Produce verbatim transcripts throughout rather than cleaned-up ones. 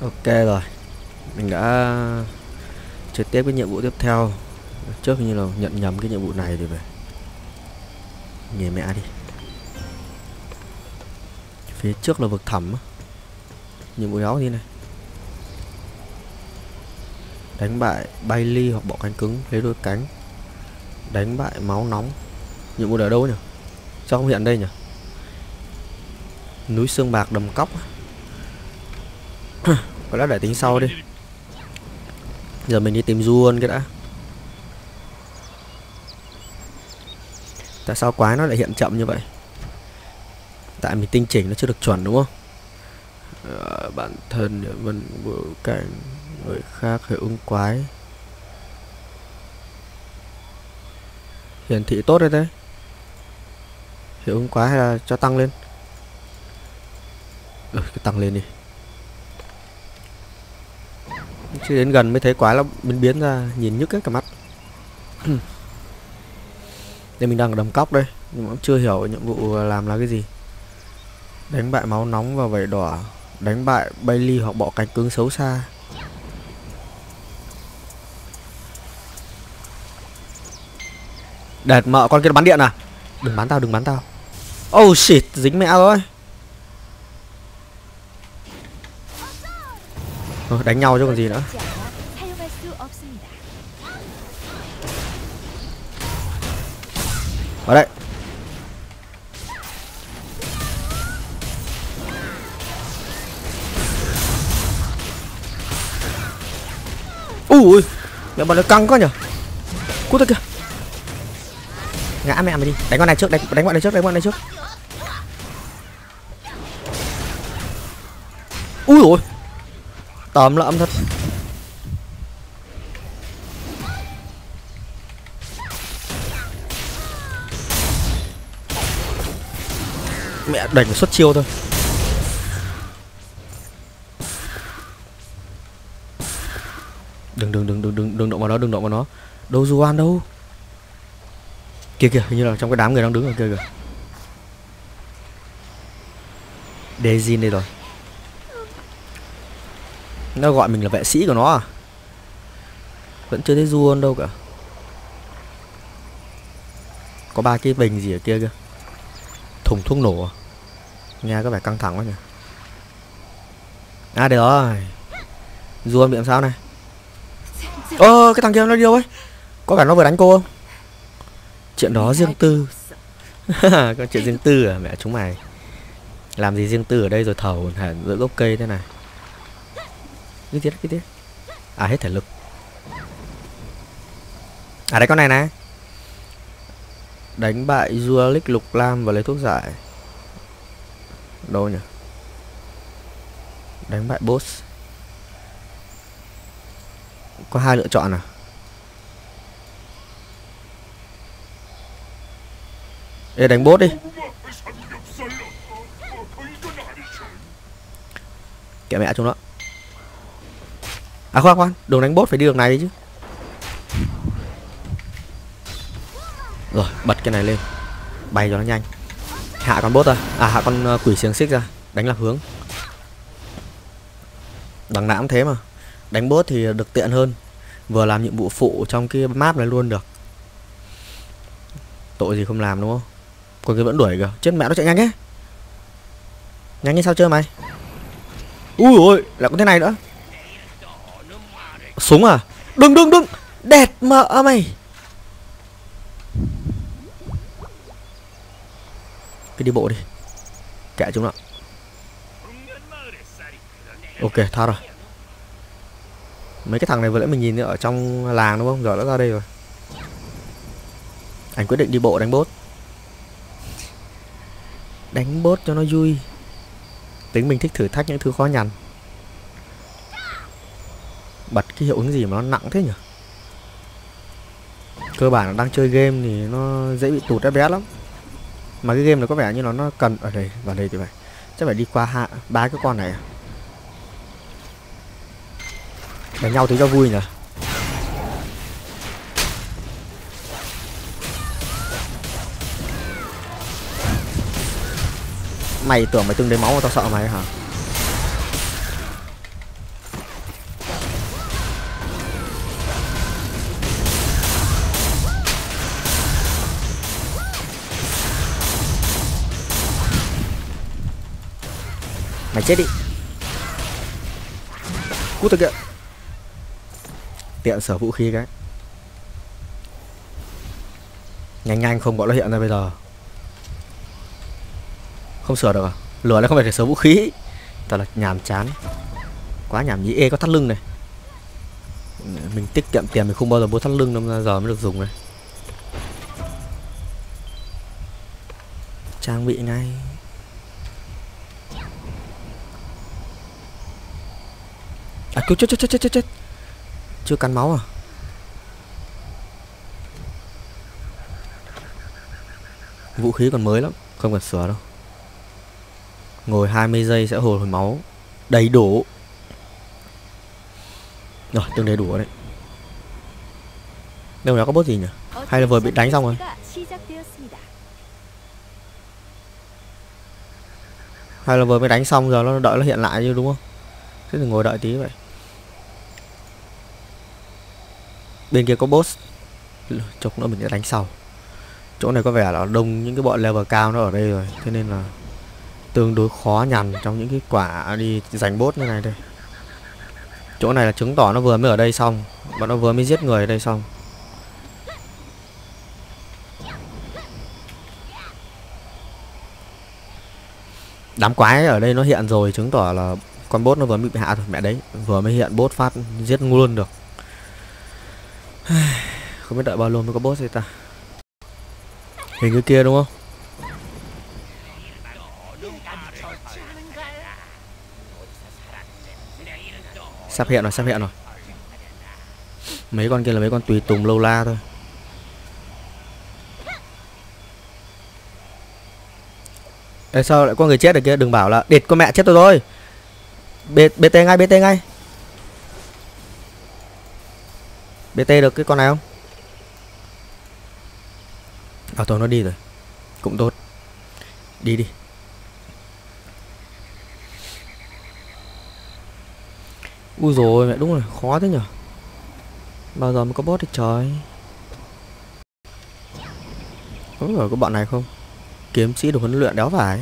Ok rồi, mình đã chơi tiếp cái nhiệm vụ tiếp theo. Trước như là nhận nhầm cái nhiệm vụ này thì phải nhề mẹ đi. Phía trước là vực thẳm. Nhiệm vụ đó gì này? Đánh bại Bailey hoặc bọ cánh cứng lấy đôi cánh. Đánh bại máu nóng. Nhiệm vụ ở đâu nhỉ? Sao không hiện đây nhỉ? Núi xương bạc đầm cóc. Có lẽ để tính sau đi. Giờ mình đi tìm Juon cái đã. Tại sao quái nó lại hiện chậm như vậy? Tại mình tinh chỉnh nó chưa được chuẩn đúng không? À, bản thân vân bối cảnh người khác hiệu ứng quái. Hiển thị tốt đấy đấy. Hiệu ứng quái hay là cho tăng lên? Ừ, cứ tăng lên đi. Chứ đến gần mới thấy quái nó biến biến ra, nhìn nhức hết cả mắt. Đây mình đang ở đầm cóc đây, nhưng mà cũng chưa hiểu nhiệm vụ làm là cái gì. Đánh bại máu nóng và vảy đỏ. Đánh bại Bailey hoặc bọ cánh cứng xấu xa. Đệt mợ con kia bắn điện à? Đừng bắn tao, đừng bắn tao. Oh shit, dính mẹ rồi. Ờ, đánh nhau chứ còn gì nữa. Ở đây. Ui, mẹ bọn nó căng quá nhở. Cút ra kìa. Ngã mẹ mày đi. Đánh con này trước, đánh đánh bọn này trước, đánh bọn này trước. Ui ôi. Tóm lợm thật. Mẹ đành xuất chiêu thôi. Đừng đừng đừng đừng đừng đừng động vào nó, đừng động vào nó. Đâu Juan đâu? Kìa kìa, hình như là trong cái đám người đang đứng ở kia kìa. Dezin đây rồi. Nó gọi mình là vệ sĩ của nó à? Vẫn chưa thấy Juon đâu cả. Có ba cái bình gì ở kia kìa. Thùng thuốc nổ à? Nghe có vẻ căng thẳng quá nhỉ. À đây rồi. Juon bị làm sao này? Ơ ờ, cái thằng kia nó đi đâu ấy? Có vẻ nó vừa đánh cô không? Chuyện đó riêng tư. Có chuyện riêng tư à? Mẹ chúng mày làm gì riêng tư ở đây rồi thầu hả giữa gốc cây thế này. Cái tiết cái tiết. À hết thể lực. À đây con này này. Đánh bại Dualic lục lam và lấy thuốc giải. Đâu nhỉ? Đánh bại boss. Có hai lựa chọn à? Ê đánh boss đi. Kệ mẹ chúng nó. À khoan khoan, đường đánh boss phải đi đường này đi chứ. Rồi, bật cái này lên. Bay cho nó nhanh. Hạ con boss ra. À hạ con uh, quỷ xiềng xích ra. Đánh lạc hướng. Đằng nào cũng thế mà. Đánh boss thì được tiện hơn. Vừa làm nhiệm vụ phụ trong cái map này luôn được. Tội gì không làm đúng không? Còn cái vẫn đuổi kìa. Chết mẹ nó chạy nhanh ấy. Nhanh như sao chơi mày? Ui ôi, lại có thế này nữa. Súng à? Đừng đừng đừng. Đẹt mợ mày. Cứ đi bộ đi. Kệ chúng nó. Ok, tha rồi. Mấy cái thằng này vừa nãy mình nhìn ở trong làng đúng không? Giờ nó ra đây rồi. Anh quyết định đi bộ đánh boss. Đánh boss cho nó vui. Tính mình thích thử thách những thứ khó nhằn. Bật cái hiệu ứng gì mà nó nặng thế nhỉ? Cơ bản là đang chơi game thì nó dễ bị tụt ép pê ét lắm. Mà cái game này có vẻ như là nó cần ở đây, vào đây thì phải. Chắc phải đi qua hạ ba cái con này à? Đánh nhau tí cho vui nhỉ. Mày tưởng mày từng đến máu mà tao sợ mày hả? Mày chết đi. Cút từ kìa. Tiện sở vũ khí cái. Nhanh nhanh không bọn nó hiện ra bây giờ. Không sửa được à? Lửa này không phải để sửa vũ khí. Thật là nhàm chán. Quá nhảm nhí. Ê có thắt lưng này. Mình tiết kiệm tiền mình không bao giờ mua thắt lưng đâu, giờ mới được dùng này. Trang bị ngay. À cứu chết chết chết chết chết. Chưa cắn máu à? Vũ khí còn mới lắm, không cần sửa đâu. Ngồi hai mươi giây sẽ hồi hồi máu đầy đủ. Rồi, tương đầy đủ đấy. Đâu đó có boss gì nhỉ? Hay là vừa bị đánh xong rồi? Hay là vừa mới đánh xong giờ nó đợi nó hiện lại chứ đúng không? Thế thì ngồi đợi tí vậy. Bên kia có boss. Chốc nữa mình sẽ đánh sau. Chỗ này có vẻ là đông những cái bọn level cao nó ở đây rồi. Thế nên là tương đối khó nhằn trong những cái quả đi giành boss như này đây. Chỗ này là chứng tỏ nó vừa mới ở đây xong. Bọn nó vừa mới giết người ở đây xong. Đám quái ở đây nó hiện rồi, chứng tỏ là con boss nó vừa mới bị hạ rồi. Mẹ đấy, vừa mới hiện boss phát giết luôn được. Không biết đợi bao lâu mới có boss đây ta. Hình như kia đúng không? Sắp hiện rồi, sắp hiện rồi. Mấy con kia là mấy con tùy tùng lâu la thôi. Ê, sao lại có người chết ở kia? Đừng bảo là địt con mẹ chết tôi rồi. bê tê ngay, bê tê ngay. bê tê được cái con này không? À thôi nó đi rồi. Cũng tốt. Đi đi. Ui rồi mẹ, đúng rồi, khó thế nhở. Bao giờ mới có boss được trời. Có phải có bọn này không? Kiếm sĩ được huấn luyện đéo phải.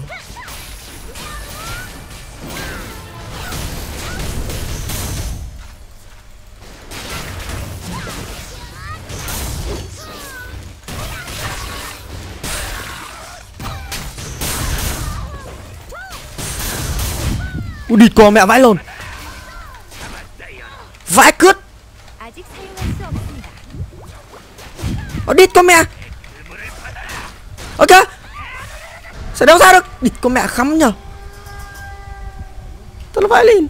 Ui địt con mẹ vãi lồn. Vãi cướp. Ở địt con mẹ. Ok. Sao đéo ra được? Địt con mẹ khắm nhờ. Tao nó vãi lên.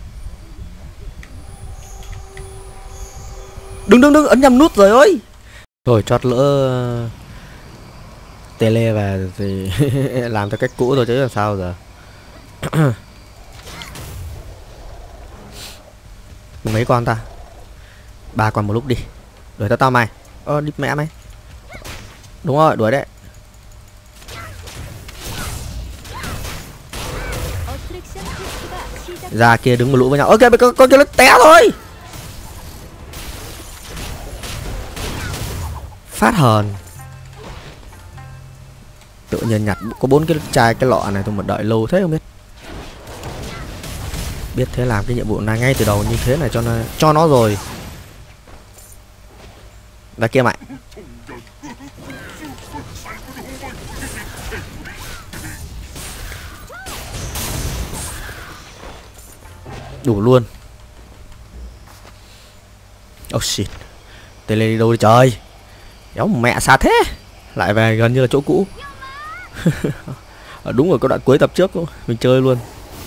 Đừng đừng đừng ấn nhầm nút rồi ơi. Rồi chót lỡ tele về thì làm theo cách cũ rồi chứ làm sao giờ. Mấy con ta? Ba con một lúc đi. Đuổi tao tao mày. Ơ đi mẹ mày. Đúng rồi, đuổi đấy. Ra kia đứng một lũ với nhau. Ok, con, con kia nó té thôi. Phát hờn. Tự nhiên nhặt có bốn cái chai cái lọ này tôi mà đợi lâu thế không biết. Biết thế làm cái nhiệm vụ này ngay từ đầu như thế này cho nó cho nó rồi. Ra kia mày. Đủ luôn. Oh shit. Tele đi đâu đi trời. Éo mẹ xa thế. Lại về gần như là chỗ cũ. Đúng rồi, cái đoạn cuối tập trước mình chơi luôn.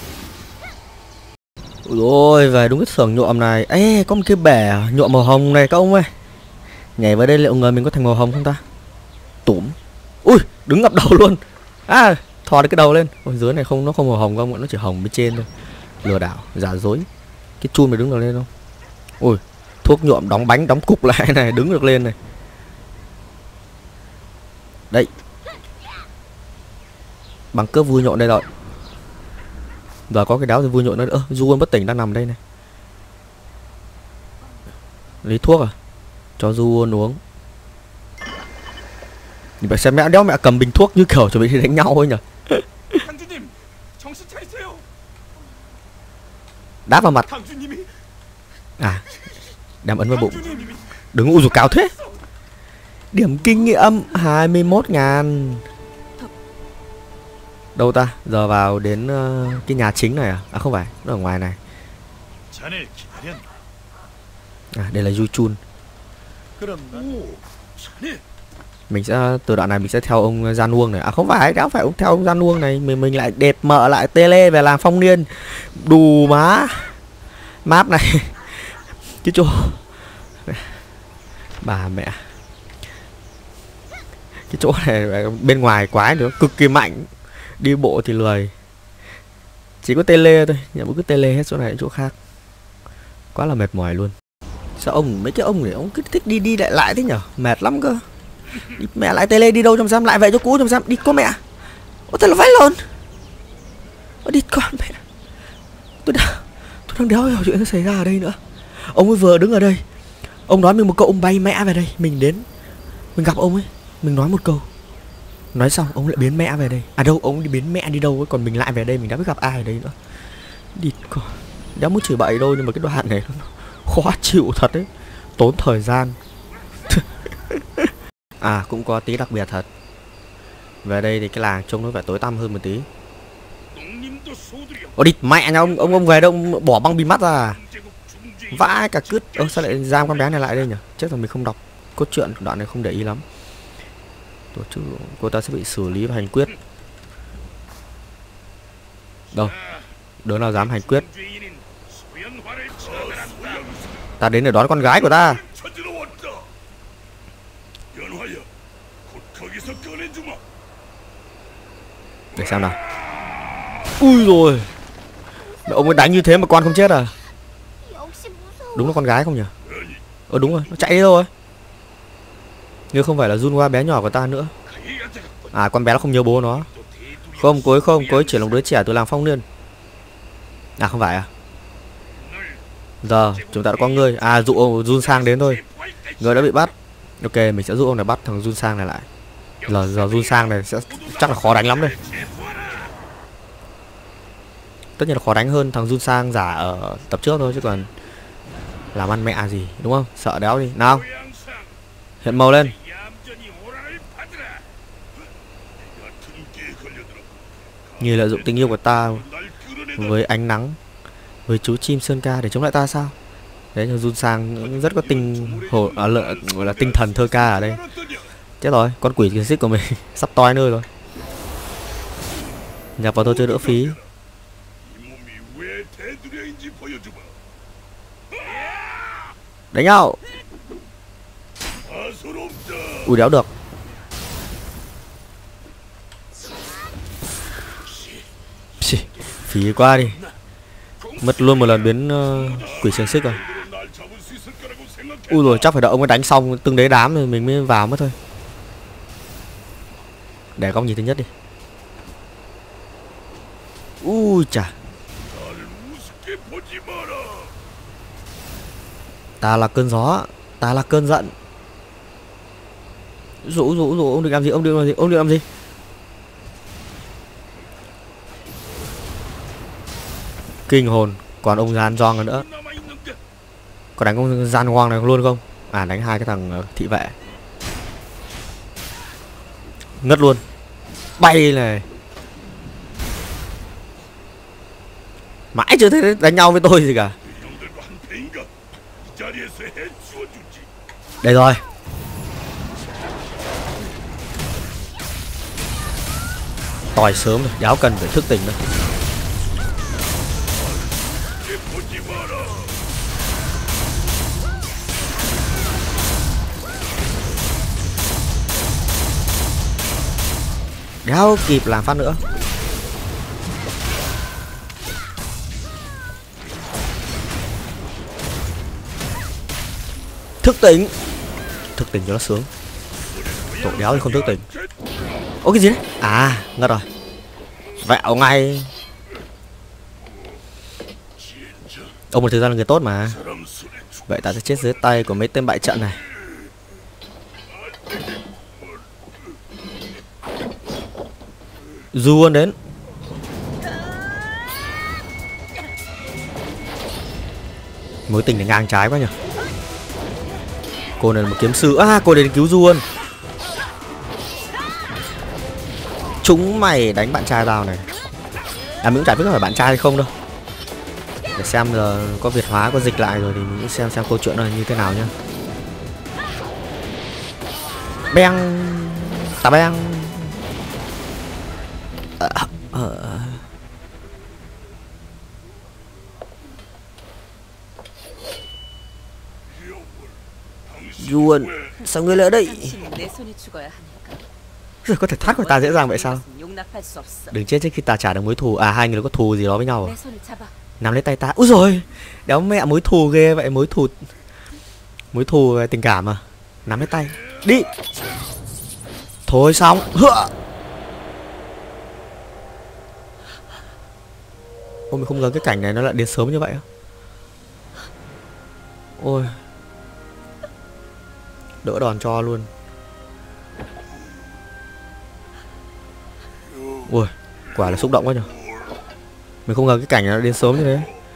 Ôi về đúng cái xưởng nhuộm này. Ê có một cái bể nhuộm màu hồng này các ông ơi. Nhảy vào đây liệu người mình có thành màu hồng không ta? Tủm. Ui đứng ngập đầu luôn. À thò được cái đầu lên. Ôi dưới này không, nó không màu hồng không, nó chỉ hồng bên trên thôi. Lừa đảo, giả dối. Cái chun mày đứng được lên không? Ui thuốc nhuộm đóng bánh đóng cục lại này, đứng được lên này. Đây. Bằng cướp vui nhộn đây rồi. Giờ có cái đáo thì vui nhộn nữa. Ơ Du bất tỉnh đang nằm đây này. Lấy thuốc à? Cho Du uống. Mình phải xem mẹ đéo mẹ cầm bình thuốc như kiểu chuẩn bị đi đánh nhau thôi nhỉ. Đáp vào mặt. À, đem ấn vào bụng. Đừng u dục cao thế. Điểm kinh nghiệm hai mươi mốt ngàn. Đâu ta? Giờ vào đến uh, cái nhà chính này à? À không phải, nó ở ngoài này. À, đây là Yuchun. Mình sẽ từ đoạn này mình sẽ theo ông Gian Uông này. À không phải, đã phải ông theo ông Gian Uông này. Mình mình lại đẹp mợ lại tele về làm phong niên. Đù má. Map này. Cái chỗ bà mẹ. Cái chỗ này bên ngoài quái nữa, cực kỳ mạnh. Đi bộ thì lười. Chỉ có tele thôi, nhà bố cứ tele hết chỗ này chỗ khác. Quá là mệt mỏi luôn. Sao ông mấy cái ông này ông cứ thích đi đi lại lại thế nhở? Mệt lắm cơ. Đi mẹ lại tele đi đâu trong xem lại về chỗ cũ trong xem đi có mẹ. Ôi thật là vãi lồn. Ôi đi con mẹ. Tôi đang tôi đang đéo hiểu chuyện nó xảy ra ở đây nữa. Ông ấy vừa đứng ở đây. Ông nói mình một câu ông bay mẹ về đây, mình đến mình gặp ông ấy, mình nói một câu. Nói xong ông lại biến mẹ về đây. À đâu, ông đi biến mẹ đi đâu ấy, còn mình lại về đây mình đã biết gặp ai ở đây nữa. Địt con. Đéo muốn chửi bậy đâu nhưng mà cái đoạn này nó khó chịu thật đấy. Tốn thời gian. À cũng có tí đặc biệt thật. Về đây thì cái làng trông nó phải tối tăm hơn một tí. Ồ địt mẹ nha ông, ông ông về đâu ông bỏ băng bịt mắt ra. Vãi cả cứt. Ơ sao lại giam con bé này lại đây nhỉ? Chết rồi mình không đọc cốt truyện đoạn này không để ý lắm. Tổ chức cô ta sẽ bị xử lý và hành quyết. Đâu? Đứa nào dám hành quyết? Ta đến để đón con gái của ta. Để xem nào. Ui rồi. Ông ấy đánh như thế mà con không chết à? Đúng là con gái không nhỉ? Ờ đúng rồi, nó chạy đi đâu rồi? Nhưng không phải là Junwa bé nhỏ của ta nữa. À con bé nó không nhớ bố nó. Không, cô ấy không, cô ấy chỉ là một đứa trẻ từ làng Phong Niên. À không phải à? Giờ chúng ta đã có người. À dụ ông Jun Sang đến thôi. Người đã bị bắt. Ok mình sẽ giúp ông này bắt thằng Jun Sang này lại. Giờ giờ Jun Sang này sẽ chắc là khó đánh lắm đây. Tất nhiên là khó đánh hơn thằng Jun Sang giả ở tập trước thôi chứ còn làm ăn mẹ gì đúng không? Sợ đéo đi. Nào. Hiện màu lên. Như lợi dụng tình yêu của ta với ánh nắng, với chú chim sơn ca để chống lại ta sao? Đấy là Jun Sang rất có tinh hồ à, lợi, gọi là tinh thần thơ ca ở đây. Chết rồi, con quỷ kiến xích của mình sắp toi nơi rồi. Nhập vào tôi chơi đỡ phí. Đánh nhau. Ui đéo được. Phí quá đi. Mất luôn một lần biến uh, quỷ xiềng xích rồi. Ui rồi chắc phải đợi ông ấy đánh xong từng đấy đám rồi mình mới vào mất thôi. Để góc nhìn thứ nhất đi. Ui chà. Ta là cơn gió, ta là cơn giận. Rủ rủ rủ ông định làm gì, ông định làm gì, ông định làm gì? Kinh hồn, còn ông Gian Giong nữa. Có đánh ông Gian Hoang này luôn không? À đánh hai cái thằng thị vệ. Ngất luôn. Bay này. Mãi chưa thấy đánh nhau với tôi gì cả. Đây rồi. Tỏi sớm rồi, đéo cần phải thức tỉnh nữa. Đéo kịp làm phát nữa. Thức tỉnh. Thức tỉnh cho nó sướng. Tổ đéo thì không thức tỉnh. Ô cái gì đấy? À ngất rồi. Vẹo ngay. Ông một thời gian là người tốt mà. Vậy ta sẽ chết dưới tay của mấy tên bại trận này. Du đến. Mối tình này ngang trái quá nhỉ. Cô này là một kiếm sư. À, cô này đến cứu Duôn. Chúng mày đánh bạn trai tao này. À, mình cũng chả biết có phải bạn trai hay không đâu. Để xem giờ có Việt hóa, có dịch lại rồi thì mình xem xem câu chuyện này như thế nào nhá. Beng, tà beng. À, à. Duôn, sao ngươi lại ở đây? Rồi có thể thoát khỏi ta dễ dàng vậy sao? Đừng chết trước khi ta trả được mối thù. À, hai người có thù gì đó với nhau à? Nắm lấy tay ta. Úi rồi, đéo mẹ mối thù ghê vậy. Mối thù Mối thù về tình cảm à? Nắm lấy tay. Đi. Thôi xong. Hựa. Ôi, mình không ngờ cái cảnh này nó lại đến sớm như vậy á. Ôi, đỡ đòn cho luôn. Ui, quả là xúc động quá nhỉ. Mình không ngờ cái cảnh này nó đến sớm như thế.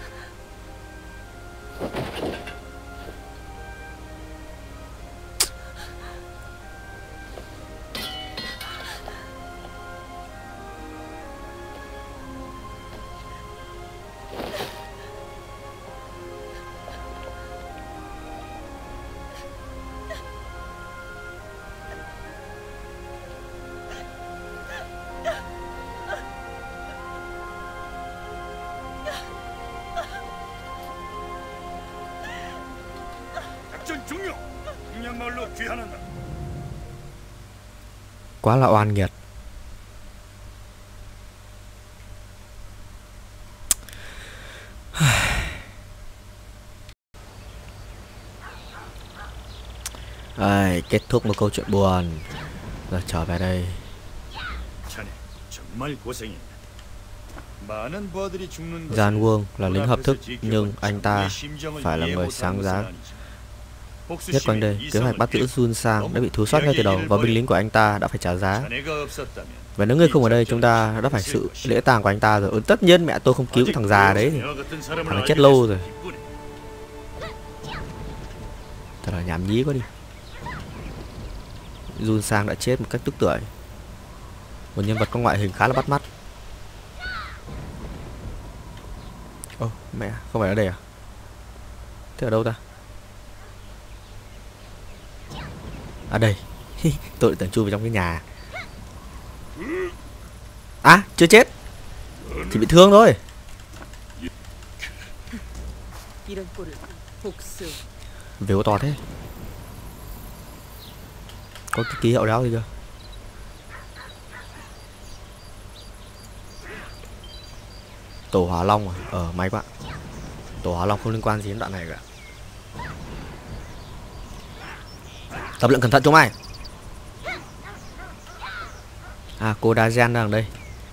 Quá là oan nghiệt. Ai, kết thúc một câu chuyện buồn. Rồi trở về đây. Gian Vương là lính hợp thức, nhưng anh ta phải là người sáng giá nhất quanh đây. Kế hoạch bắt giữ Jun Sang đã bị thiếu sót ngay từ đầu, và binh lính của anh ta đã phải trả giá. Và nếu ngươi không ở đây, chúng ta đã phải sự lễ tang của anh ta rồi. Ừ, tất nhiên mẹ tôi không cứu cái thằng già đấy, thằng nó chết lâu rồi. Thật là nhảm nhí quá đi. Jun Sang đã chết một cách tức tưởi. Một nhân vật có ngoại hình khá là bắt mắt. Ô, mẹ, không phải ở đây à? Thế ở đâu ta? À đây. Tôi tưởng chui vào trong cái nhà. À, chưa chết. Chỉ bị thương thôi. Vếu to thế. Có cái ký hiệu đéo gì cơ? Tổ Hỏa Long à? Ờ, may quá. Tổ Hỏa Long không liên quan gì đến đoạn này cả. Tập luyện cẩn thận chúng mày. À, cô Dajan đang ở đây.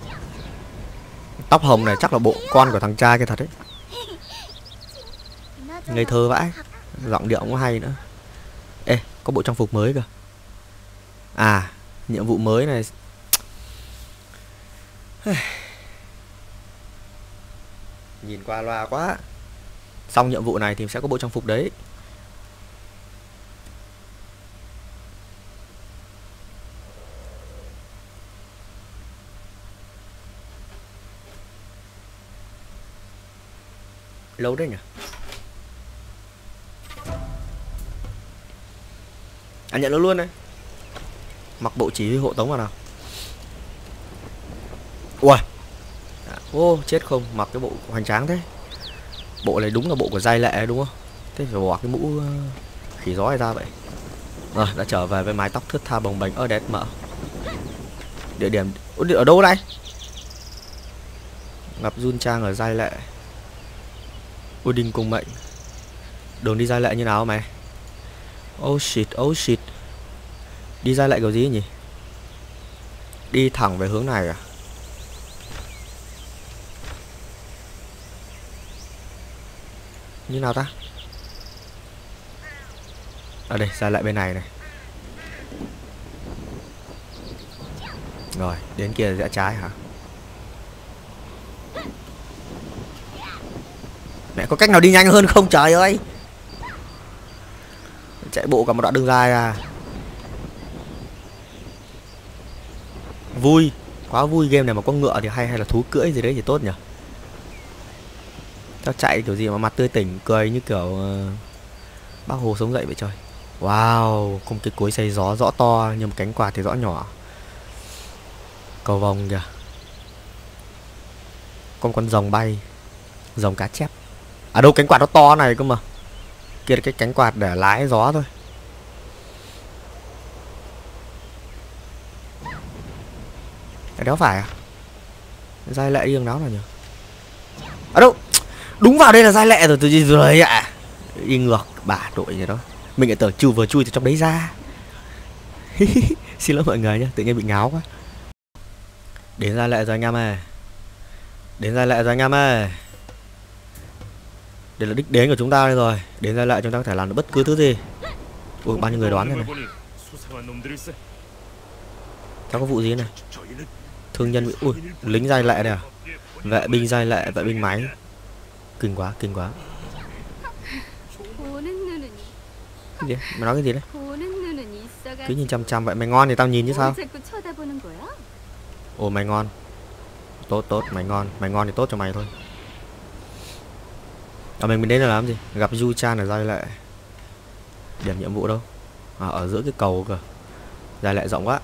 Tóc hồng này chắc là bộ con của thằng trai kia thật đấy. Ngây thơ vãi. Giọng điệu cũng hay nữa. Ê, có bộ trang phục mới cơ. À, nhiệm vụ mới này. Nhìn qua loa quá. Xong nhiệm vụ này thì sẽ có bộ trang phục đấy. Lâu đấy nhỉ. À, nhận nó luôn đấy. Mặc bộ chỉ huy hộ tống vào nào. Ui. Ô, chết không. Mặc cái bộ hoành tráng thế. Bộ này đúng là bộ của giai lệ đúng không? Thế phải bỏ cái mũ khỉ gió này ra vậy. Rồi, đã trở về với mái tóc thướt tha bồng bềnh. Ơ, đẹp mở. Địa điểm ở đâu đây? Gặp Jun Trang ở giai lệ. Ôi đình cùng mệnh. Đường đi giai lệ như nào mày? Oh shit, oh shit. Đi giai lệ kiểu gì nhỉ? Đi thẳng về hướng này à? Như nào ta? Ở đây, giai lệ bên này này. Rồi, đến kia rẽ trái hả? Mẹ có cách nào đi nhanh hơn không trời ơi. Chạy bộ cả một đoạn đường dài à. Vui, quá vui, game này mà có ngựa thì hay, hay là thú cưỡi gì đấy thì tốt nhỉ. Tao chạy kiểu gì mà mặt tươi tỉnh, cười như kiểu uh, Bác Hồ sống dậy vậy trời. Wow, không cái cối xay gió rõ to nhưng mà cánh quạt thì rõ nhỏ. Cầu vồng kìa. Con con rồng bay, rồng cá chép. À đâu, cánh quạt nó to này cơ mà. Kia là cái cánh quạt để lái gió thôi. Cái đó phải à? Giai lệ đi đường đó là nhỉ? À đâu, đúng vào đây là giai lệ rồi, tôi đi rồi ạ. À. Đi ngược bà đội gì đó. Mình lại tưởng chui vừa chui từ trong đấy ra. Xin lỗi mọi người nhé, tự nhiên bị ngáo quá. Đến giai lệ rồi anh em ơi. Đến giai lệ rồi anh em ơi. Đây là đích đến của chúng ta đây rồi. Đến giai lệ chúng ta có thể làm được bất cứ thứ gì. Ui, bao nhiêu người đoán thế này. Cháu có vụ gì này? Thương nhân bị... Ui, lính giai lệ này à? Vệ binh giai lệ, vệ binh máy. Kinh quá, kinh quá. Cái gì? Mày nói cái gì đấy? Cứ nhìn chăm chăm vậy. Mày ngon thì tao nhìn chứ sao? Ồ, mày ngon. Tốt, tốt, mày ngon. Mày ngon thì tốt cho mày thôi. À, mình mình đến là làm gì? Gặp Yu Chan ở giai lệ. Điểm nhiệm vụ đâu? À, ở giữa cái cầu kìa. Giai lệ rộng quá.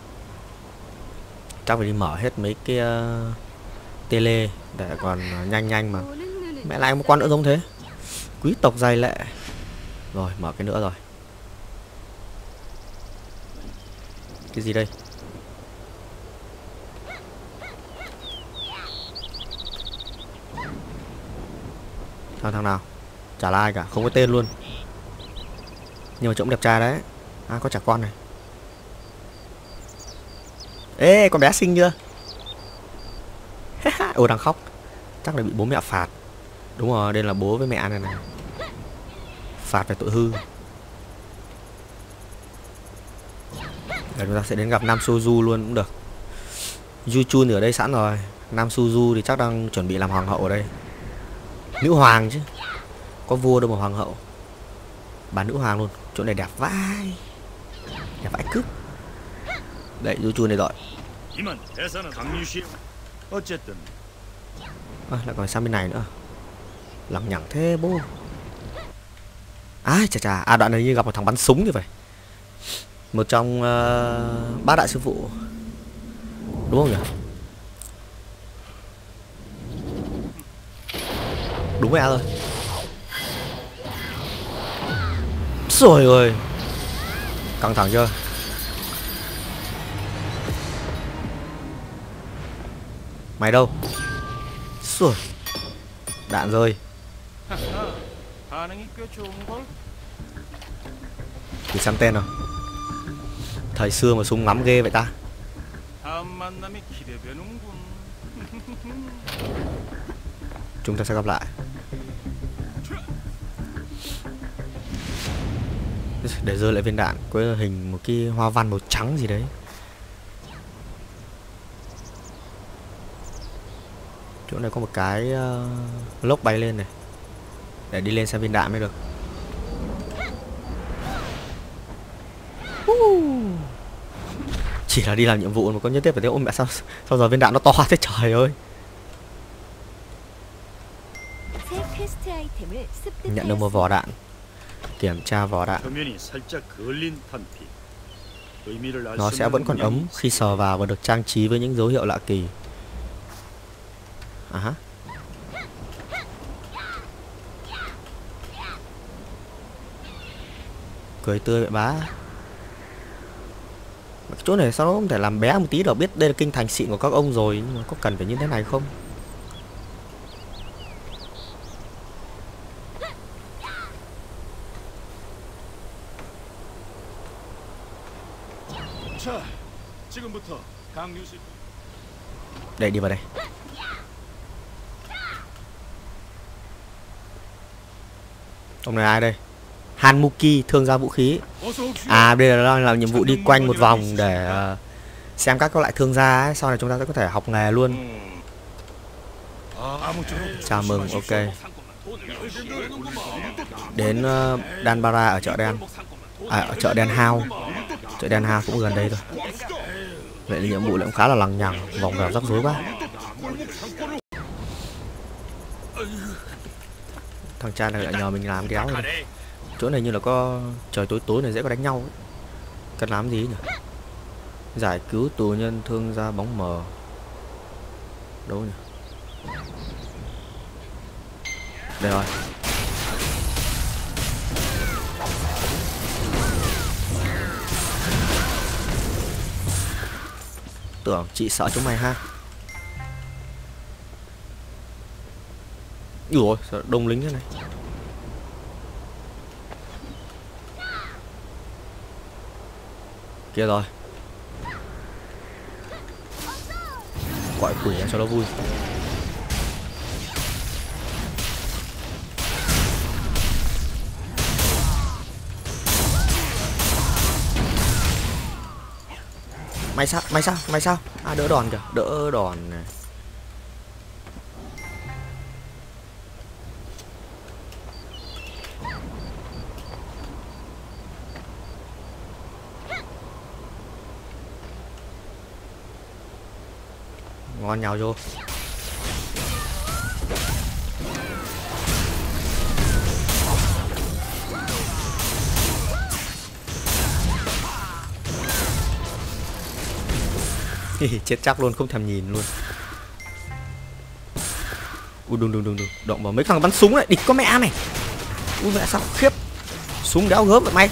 Chắc phải đi mở hết mấy cái uh, tele để còn uh, nhanh nhanh mà. Mẹ lại một con nữa giống thế. Quý tộc giai lệ. Rồi, mở cái nữa rồi. Cái gì đây? Thằng thằng nào? Chả là ai cả, không có tên luôn. Nhưng mà trông đẹp trai đấy. À, có trẻ con này. Ê, con bé xinh chưa? Ồ, đang khóc. Chắc là bị bố mẹ phạt. Đúng rồi, đây là bố với mẹ này này. Phạt về tội hư. Để chúng ta sẽ đến gặp Nam Soju luôn cũng được. Yu Chun ở đây sẵn rồi. Nam Soju thì chắc đang chuẩn bị làm hoàng hậu ở đây. Nữ hoàng chứ. Có vua đâu mà hoàng hậu. Bà nữ hoàng luôn. Chỗ này đẹp vãi. Đẹp vãi cướp. Đấy, Yu Chun này rồi. À, lại còn sang bên này nữa. Lằng nhằng thế bố. À, chà chà. À, đoạn này như gặp một thằng bắn súng như vậy. Một trong uh, bát đại sư phụ. Đúng không nhỉ? Đúng rồi rồi. Rồi ơi. Căng thẳng chưa? Mày đâu? Rồi. Đạn rơi. Thì xem tên rồi. Thời xưa mà súng ngắm ghê vậy ta. Chúng ta sẽ gặp lại. Để rơi lại viên đạn. Có hình một cái hoa văn màu trắng gì đấy. Chỗ này có một cái uh, lốc bay lên này. Để đi lên xem viên đạn mới được. Chỉ là đi làm nhiệm vụ mà có nhất thiết phải thế. Ôm mẹ sao sao giờ viên đạn nó to thế trời ơi. Nhận được một vỏ đạn. Kiểm tra vỏ đạn. Nó sẽ vẫn còn ấm khi sờ vào và được trang trí với những dấu hiệu lạ kỳ. À hả. Cười tươi vậy bá. Cái chỗ này sao nó không thể làm bé một tí đâu. Biết đây là kinh thành xịn của các ông rồi, nhưng mà có cần phải như thế này không? Đây, đi vào đây. Ông này ai đây? Hanmuki, thương gia vũ khí. À, đây là làm nhiệm vụ đi quanh một vòng để uh, xem các các loại thương gia ấy. Sau này chúng ta sẽ có thể học nghề luôn. Chào mừng, ok. Đến uh, Danbara ở chợ đen. À, ở chợ đen hao. Chợ đen hao cũng gần đây thôi. Vậy là nhiệm vụ lại cũng khá là lằng nhằng, vòng vèo rắc rối quá. Thằng cha này lại nhờ mình làm đéo rồi. Chỗ này như là có trời tối tối này dễ có đánh nhau ấy. Cần làm gì nhỉ? Giải cứu tù nhân thương gia bóng mờ. Đâu nhỉ? Đây rồi. Tưởng chị sợ chúng mày ha. Ủa sao đông lính thế này. Kia rồi. Gọi quỷ cho nó vui. Mày sao? Mày sao? Mày sao? À đỡ đòn kìa, đỡ đòn này. Ngon nhào vô. Chết chắc luôn, không thèm nhìn luôn. Ui đùng đùng đùng đùng, động vào mấy thằng bắn súng này, địch có mẹ mày. Ui mẹ sao khiếp. Súng đéo gớm vậy mày.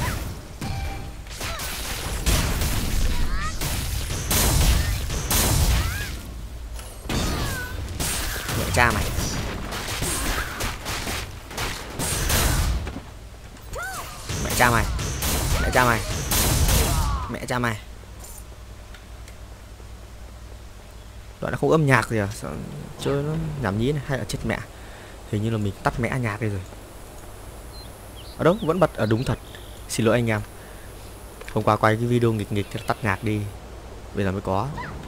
Mẹ cha mày. Mẹ cha mày. Mẹ cha mày. Mẹ cha mày. Đoạn nó không âm nhạc gì à? Sao chơi nó nhảm nhí này, hay là chết mẹ. Hình như là mình tắt mẹ nhạc đây rồi. Ở đâu vẫn bật ở đúng thật. Xin lỗi anh em. Hôm qua quay cái video nghịch nghịch thì tắt nhạc đi. Bây giờ mới có.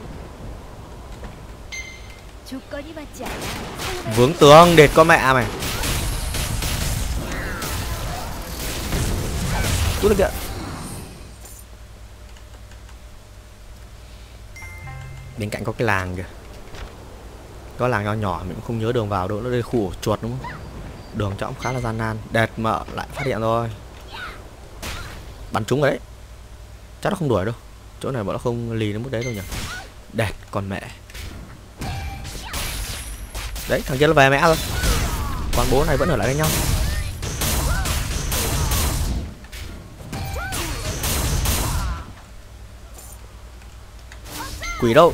Vướng tường đệt con mẹ mày. Cút lên kìa. Bên cạnh có cái làng kìa. Có làng nhỏ nhỏ mình cũng không nhớ đường vào đâu. Nó đây khu ổ chuột đúng không? Đường trọng khá là gian nan. Đệt mợ lại phát hiện rồi. Bắn trúng rồi đấy. Chắc nó không đuổi đâu. Chỗ này bọn nó không lì đến mức đấy đâu nhỉ. Đệt con mẹ. Đấy thằng kia nó về mẹ rồi. Con bố này vẫn ở lại với nhau. Quỷ đâu.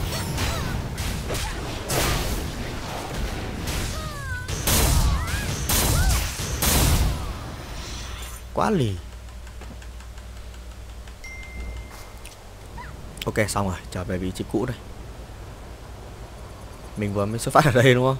Quá lì. Ok xong rồi, trở về vị trí cũ đây. Mình vừa mới xuất phát ở đây đúng không?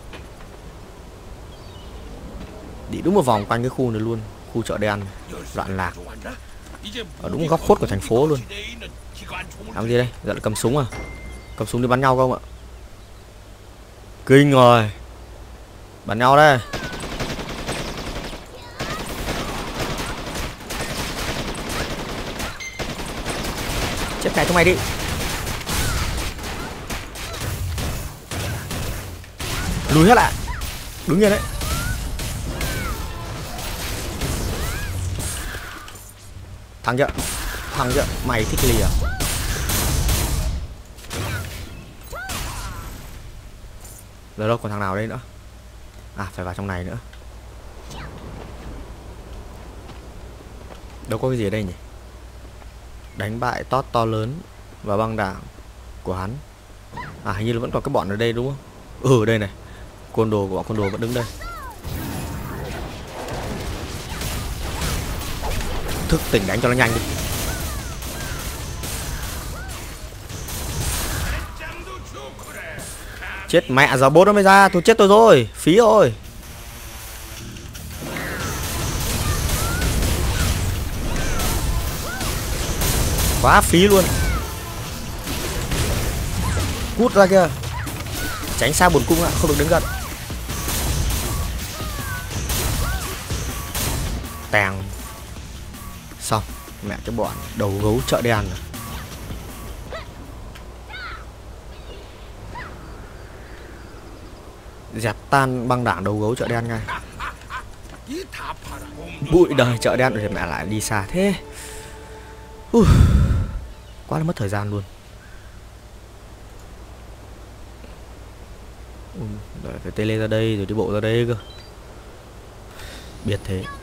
Đi đúng một vòng quanh cái khu này luôn. Khu chợ đen loạn lạc. Ở đúng góc khuất của thành phố luôn. Làm gì đây? Giờ lại cầm súng à? Cầm súng đi bắn nhau không ạ? Kinh rồi. Bắn nhau đây. Chết mẹ chúng mày đi. Lùi hết lại. Đúng như đấy. Thằng chưa? Thằng chưa? Mày thích lì à? Giờ đâu còn thằng nào đây nữa? À phải vào trong này nữa. Đâu có cái gì ở đây nhỉ? Đánh bại Todd to lớn và băng đảng của hắn. À hình như là vẫn còn các bọn ở đây đúng không? Ừ đây này. Côn đồ của bọn côn đồ vẫn đứng đây. Thức tỉnh đánh cho nó nhanh đi. Chết mẹ, giờ bốt nó mới ra. Tôi chết tôi rồi. Phí rồi. Quá phí luôn. Cút ra kia. Tránh xa buồn cung ạ, không được đứng gần. tàng. Xong. Mẹ cái bọn đầu gấu chợ đen rồi. Dẹp tan băng đảng đầu gấu chợ đen ngay. Bụi đời chợ đen rồi mẹ lại đi xa thế. uh, Quá là mất thời gian luôn. uh, Phải tele ra đây rồi đi bộ ra đây cơ. Biệt thế.